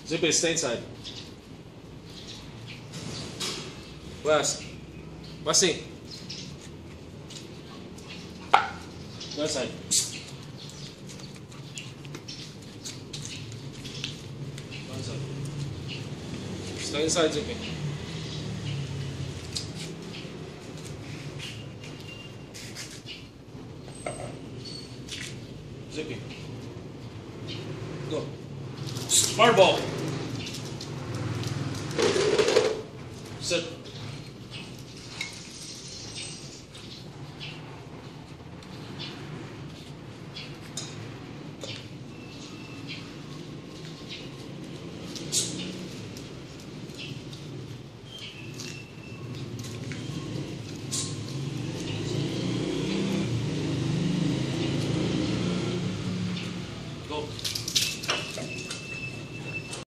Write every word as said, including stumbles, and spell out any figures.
Zip it, stay inside. Last. Masi. Left side. One side. Stay inside, zipping. Zipping. Go. Smart ball. Sit. Go.